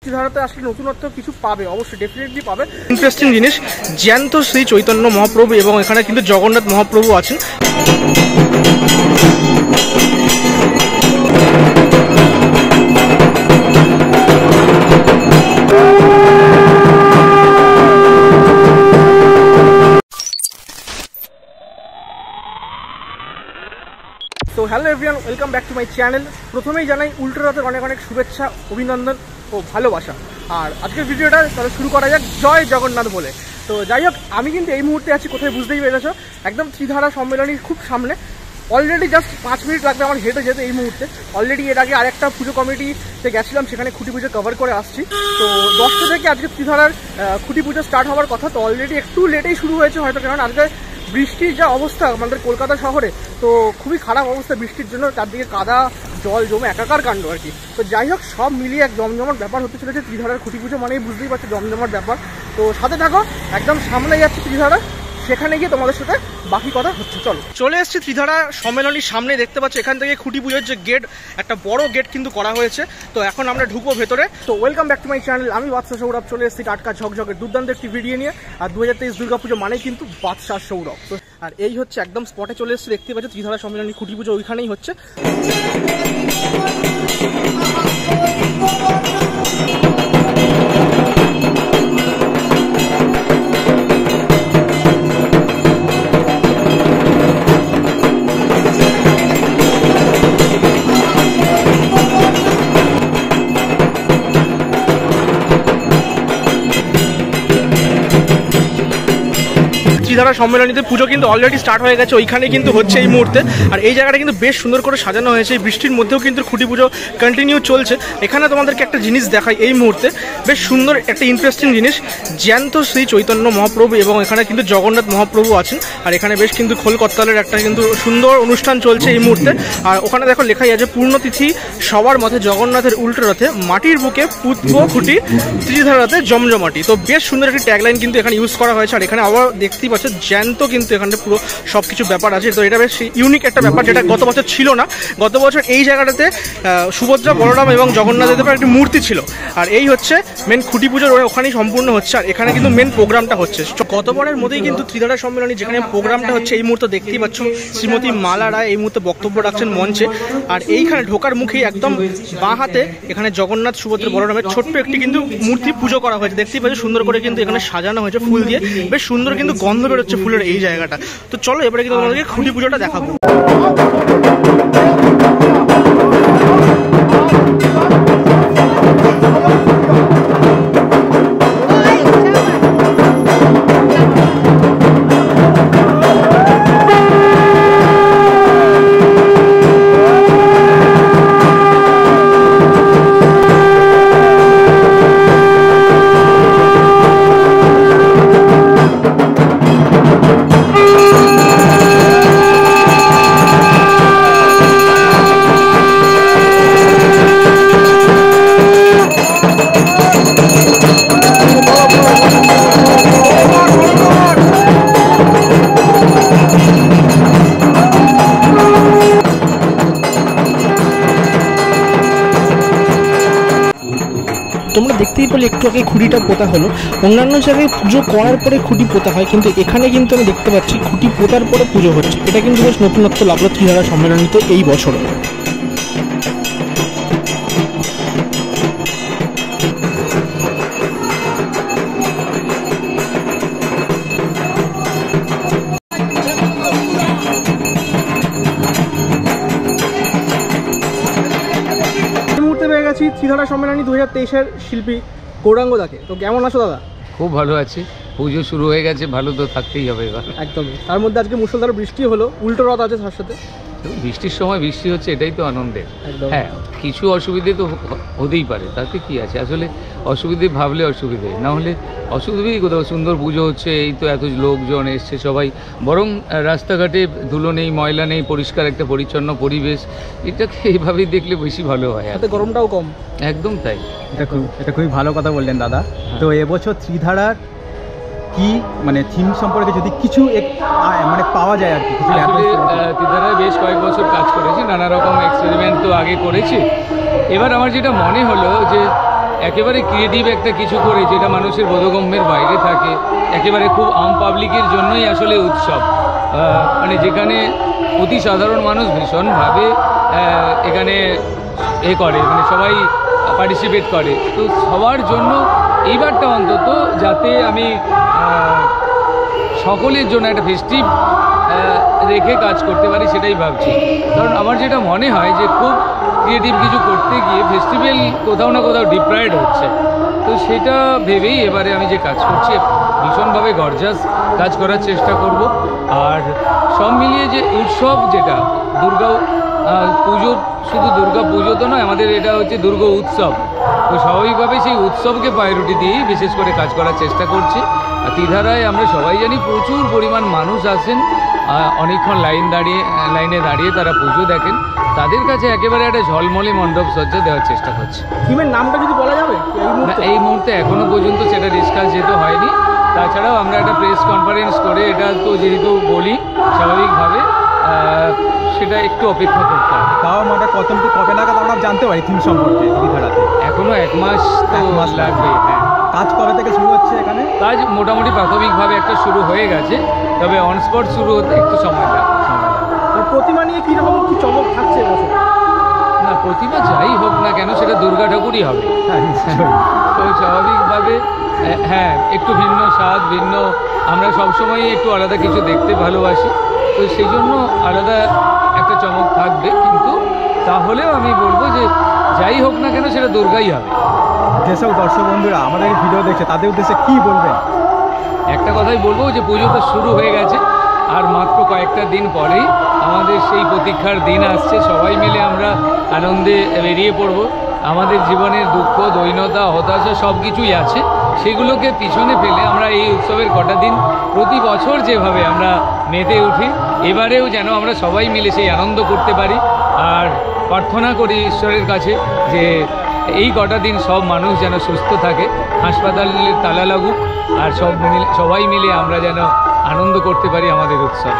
ত্রিধারাতে আসলে নতুনত্ব কিছু পাবে, অবশ্যই ডেফিনেটলি পাবে। ইন্টারেস্টিং জিনিস, জ্যান্ত শ্রী চৈতন্য মহাপ্রভু এবং এখানে কিন্তু জগন্নাথ মহাপ্রভু আছেন। তো hello everyone, welcome back to my channel. প্রথমেই জানাই উল্টো রথের অনেক অনেক শুভেচ্ছা, অভিনন্দন ও ভালোবাসা। আর আজকের ভিডিওটা তাহলে শুরু করা যাক জয় জগন্নাথ বলে। তো যাই হোক, আমি কিন্তু এই মুহূর্তে আছি কোথায় বুঝতেই পেরেছো, একদম ত্রিধারা সম্মেলনীর খুব সামনে। অলরেডি জাস্ট 5 মিনিট লাগবে আমার হেঁটে যেতে এই মুহূর্তে। অলরেডি এর আগে আরেকটা পুজো কমিটিতে গেছিলাম, সেখানে খুঁটি পুজো কভার করে আসছি। তো 10টা থেকে আজকে ত্রিধারার খুঁটি পুজো স্টার্ট হওয়ার কথা। তো অলরেডি একটু লেটেই শুরু হয়েছে হয়তো, কারণ আজকে বৃষ্টির যা অবস্থা আমাদের কলকাতা শহরে, তো খুবই খারাপ অবস্থা বৃষ্টির জন্য, চারদিকে কাদা জল জমে একাকার কাণ্ড আর কি। তো যাই হোক, সব মিলিয়ে এক জমজমাট ব্যাপার হতে চলেছে ত্রিধারার খুঁটি পুজো, মানেই বুঝতেই পারছো জমজমাট ব্যাপার। তো সাথে থাকো, একদম সামনে যাচ্ছে ত্রিধারা, সেখানে গিয়ে তোমাদের সাথে বাকি কথা হচ্ছে। চলো, চলে এসেছি ত্রিধারা সম্মেলনীর সামনে। দেখতে পাচ্ছ এখান থেকে খুঁটি পুজোর যে গেট, একটা বড় গেট কিন্তু করা হয়েছে। তো এখন আমরা ঢুকবো ভেতরে। তো welcome back to my channel, আমি বাদশাহ সৌরভ চলে এসেছি টাটকা ঝকঝকের দুর্দান্ত একটি ভিডিও নিয়ে। আর 2023 দুর্গা পুজো মানেই কিন্তু বাদশাহ সৌরভ। তো আর এই হচ্ছে একদম স্পটে চলে এসেছি, দেখতে পাচ্ছ ত্রিধারা সম্মেলনী খুঁটি পুজো ওইখানেই হচ্ছে। ত্রিধারা সম্মেলনীতে পুজো কিন্তু অলরেডি স্টার্ট হয়ে গেছে, ওইখানে কিন্তু হচ্ছে এই মুহূর্তে। আর এই জায়গাটা কিন্তু বেশ সুন্দর করে সাজানো হয়েছে, এই বৃষ্টির মধ্যেও কিন্তু খুঁটি পুজো কন্টিনিউ চলছে। এখানে তোমাদেরকে একটা জিনিস দেখাই এই মুহূর্তে, বেশ সুন্দর একটা ইন্টারেস্টিং জিনিস, জ্যান্ত শ্রী চৈতন্য মহাপ্রভু এবং এখানে কিন্তু জগন্নাথ মহাপ্রভু আছেন। আর এখানে বেশ কিন্তু খোলকত্তালের একটা কিন্তু সুন্দর অনুষ্ঠান চলছে এই মুহূর্তে। আর ওখানে দেখো লেখাই আছে পূর্ণতিথি সবার মতে জগন্নাথের উল্টো রথে মাটির বুকে পুতব খুঁটি ত্রিধারাতে জমজমাটি। তো বেশ সুন্দর একটি ট্যাগলাইন কিন্তু এখানে ইউজ করা হয়েছে। আর এখানে আবার দেখতেই পাচ্ছ জ্যান্ত কিন্তু এখানে পুরো সবকিছু ব্যাপার আছে। তো এটা বেশ ইউনিক একটা ব্যাপার, যেটা গত বছর ছিল না। গত বছর এই জায়গাটাতে সুভদ্রা, বলরাম এবং জগন্নাথ দেবের একটি মূর্তি ছিল। আর এই হচ্ছে মেন খুঁটি পুজোর ওখানেই সম্পূর্ণ হচ্ছে। আর এখানে কিন্তু মেন প্রোগ্রামটা হচ্ছে গতবারের মধ্যেই কিন্তু ত্রিধারা সম্মেলনী যেখানে প্রোগ্রামটা হচ্ছে এই মুহূর্তে দেখতেই পাচ্ছ শ্রীমতী মালা রায় এই মুহূর্তে বক্তব্য রাখছেন মঞ্চে। আর এইখানে ঢোকার মুখেই একদম বাঁ হাতে এখানে জগন্নাথ, সুভদ্রা, বলরামের ছোট্ট একটি কিন্তু মূর্তি পুজো করা হয়েছে। দেখতেই পাচ্ছ সুন্দর করে কিন্তু এখানে সাজানো হয়েছে ফুল দিয়ে, বেশ সুন্দর কিন্তু গন্ধ বেরোচ্ছে ফুলের এই জায়গাটা। তো চলো এবারে কিন্তু তোমাদেরকে খুঁটি পুজোটা দেখাবো। তোমরা দেখতেই পেলে একটু আগে খুঁটিটা পোতা হলো। অন্যান্য জায়গায় পুজো করার পরে খুঁটি পোতা হয়, কিন্তু এখানে কিন্তু আমি দেখতে পাচ্ছি খুঁটি পোতার পরে পুজো হচ্ছে। এটা কিন্তু বেশ নতুনত্ব লাগলো ত্রিধারা সম্মেলনীতে এই বছরে। ত্রিধারা সম্মেলনী 2023-এর শিল্পী গৌরাঙ্গদাকে। তো কেমন আছো দাদা? খুব ভালো আছি, পুজো শুরু হয়ে গেছে, ভালো তো থাকতেই হবে এবার। একদমই, তার মধ্যে আজকে মুষলধারে বৃষ্টি হলো, উল্টো রথ আছে তার সাথে। বৃষ্টির সময় বৃষ্টি হচ্ছে, এটাই তো আনন্দের। হ্যাঁ, কিছু অসুবিধে তো হতেই পারে, তাতে কি আছে, আসলে অসুবিধে ভাবলে অসুবিধে, না হলে অসুবিধেই কোথাও। সুন্দর পুজো হচ্ছে, এই তো এত লোকজন এসছে সবাই, বরং রাস্তাঘাটে ধুলো নেই, ময়লা নেই, পরিষ্কার একটা পরিচ্ছন্ন পরিবেশ, এটাকে এইভাবেই দেখলে বেশি ভালো হয়। সাথে গরমটাও কম। একদম তাই, এটা খুবই ভালো কথা বললেন দাদা। তো এবছর ত্রিধারার কি মানে থিম সম্পর্কে যদি কিছু মানে পাওয়া যায় আর কি। ত্রিধারায় বেশ কয়েক বছর কাজ করেছি, নানা রকম এক্সপেরিমেন্ট তো আগে করেছি। এবার আমার যেটা মনে হলো যে একেবারে ক্রিয়েটিভ একটা কিছু করে যেটা মানুষের বোধগম্যের বাইরে থাকে, একেবারে খুব আম পাবলিকের জন্যই আসলে উৎসব, মানে যেখানে অতি সাধারণ মানুষ ভীষণভাবে এখানে করে, মানে সবাই পার্টিসিপেট করে। তো সবার জন্য এইবারটা অন্তত যাতে আমি সকলের জন্য একটা ফেস্টিভ রেখে কাজ করতে পারি সেটাই ভাবছি। কারণ আমার যেটা মনে হয় যে খুব ক্রিয়েটিভ কিছু করতে গিয়ে ফেস্টিভ্যাল কোথাও না কোথাও ডিপ্রাইড হচ্ছে। তো সেটা ভেবেই এবারে আমি যে কাজ করছি ভীষণভাবে গর্জাস কাজ করার চেষ্টা করব। আর সব মিলিয়ে যে উৎসব যেটা দুর্গা পুজো, শুধু দুর্গা পুজো তো নয়, আমাদের এটা হচ্ছে দুর্গা উৎসব। তো স্বাভাবিকভাবে সেই উৎসবকে প্রায়োরিটি দিয়েই বিশেষ করে কাজ করার চেষ্টা করছি। আর ত্রিধারায় আমরা সবাই জানি প্রচুর পরিমাণ মানুষ আসেন, অনেকক্ষণ লাইনে দাঁড়িয়ে তারা পুজো দেখেন। তাদের কাছে একেবারে একটা ঝলমলে মণ্ডপ সজ্জা দেওয়ার চেষ্টা করছি। থিমের নামটা যদি বলা যাবে? এই মুহূর্তে এখনো পর্যন্ত সেটা ডিসকাস যেহেতু হয়নি, তাছাড়াও আমরা একটা প্রেস কনফারেন্স করে এটা তো যেহেতু বলি স্বাভাবিকভাবে সেটা একটু অপেক্ষা করতে হবে। তাও মানে কবে নাগাদ আমরা জানতে পারি থিম সম্পর্কে ত্রিধারাতে? এখনো 1 মাস তো লাগবে। হ্যাঁ, কাজ কবে থেকে শুরু হচ্ছে এখানে? কাজ মোটামুটি প্রাথমিকভাবে একটা শুরু হয়ে গেছে, তবে অন স্পট শুরু হতে একটু সময় লাগবে। প্রতিমা নিয়ে কীরকম কি চমক থাকছে এবছর? না, প্রতিমা যাই হোক না কেন সেটা দুর্গা ঠাকুরই হবে। তো স্বাভাবিকভাবে হ্যাঁ, একটু ভিন্ন স্বাদ, ভিন্ন, আমরা সবসময়ই একটু আলাদা কিছু দেখতে ভালোবাসি। তো সেই জন্য আলাদা একটা চমক থাকবে, কিন্তু তাহলেও আমি বলবো যে যাই হোক না কেন সেটা দুর্গাই হবে। যেসব দর্শক বন্ধুরা আমাদের ভিডিও দেখছে তাদের উদ্দেশ্যে কী বলবেন? একটা কথাই বলবো যে পুজো তো শুরু হয়ে গেছে, আর মাত্র কয়েকটা দিন পরেই আমাদের সেই প্রতীক্ষার দিন আসছে। সবাই মিলে আমরা আনন্দে বেরিয়ে পড়ব। আমাদের জীবনের দুঃখ, দৈন্যতা, হতাশা সব কিছুই আছে, সেগুলোকে পিছনে ফেলে আমরা এই উৎসবের কটা দিন প্রতি বছর যেভাবে আমরা মেতে উঠি, এবারেও যেন আমরা সবাই মিলে সেই আনন্দ করতে পারি। আর প্রার্থনা করি ঈশ্বরের কাছে যে এই কটা দিন সব মানুষ যেন সুস্থ থাকে, হাসপাতালের তালা লাগুক, আর সবাই মিলে আমরা যেন আনন্দ করতে পারি আমাদের উৎসবে।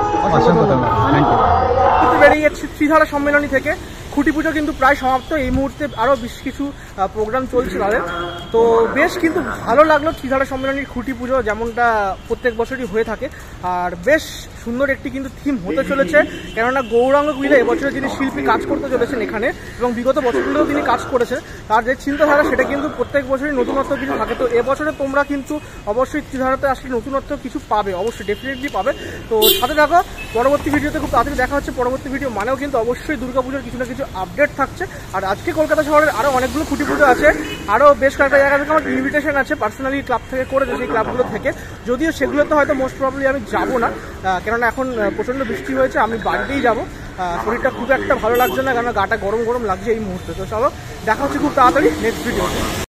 বেরিয়ে যাচ্ছে ত্রিধারা সম্মেলনী থেকে। খুঁটি পুজো কিন্তু প্রায় সমাপ্ত, এই মুহূর্তে আরও বেশ কিছু প্রোগ্রাম চলছে তাদের। তো বেশ কিন্তু ভালো লাগলো ত্রিধারা সম্মেলনীর খুঁটি পুজো, যেমনটা প্রত্যেক বছরই হয়ে থাকে। আর বেশ সুন্দর একটি কিন্তু থিম হতে চলেছে, কেননা গৌরাঙ্গ কুইলে এবছরে যিনি শিল্পী কাজ করতে চলেছেন এখানে, এবং বিগত বছরগুলোও তিনি কাজ করেছেন, তার যে চিন্তাধারা সেটা কিন্তু প্রত্যেক বছরই নতুনত্ব কিছু থাকে। তো এবছরে তোমরা কিন্তু অবশ্যই ত্রিধারাতে আসলে নতুনত্ব কিছু পাবে, অবশ্যই ডেফিনেটলি পাবে। তো সাথে থাকো, পরবর্তী ভিডিওতে খুব তাড়াতাড়ি দেখা হচ্ছে। পরবর্তী ভিডিও মানেও কিন্তু অবশ্যই দুর্গাপুজোর কিছু না কিছু আপডেট থাকছে। আর আজকে কলকাতা শহরের আরও অনেকগুলো খুঁটি পুজো আছে, আরও বেশ কয়েকটা জায়গা থেকে আমার ইনভিটেশন আছে, পার্সোনালি ক্লাব থেকে করেছে, সেই ক্লাবগুলো থেকে। যদিও সেগুলোতে হয়তো মোস্ট প্রবলি আমি যাবো না, কেননা এখন প্রচণ্ড বৃষ্টি হয়েছে, আমি বাড়িতেই যাবো। শরীরটা খুব একটা ভালো লাগছে না, কেননা গাটা গরম গরম লাগছে এই মুহূর্তে। তো চলো দেখা হচ্ছে খুব তাড়াতাড়ি নেক্সট ভিডিওতে।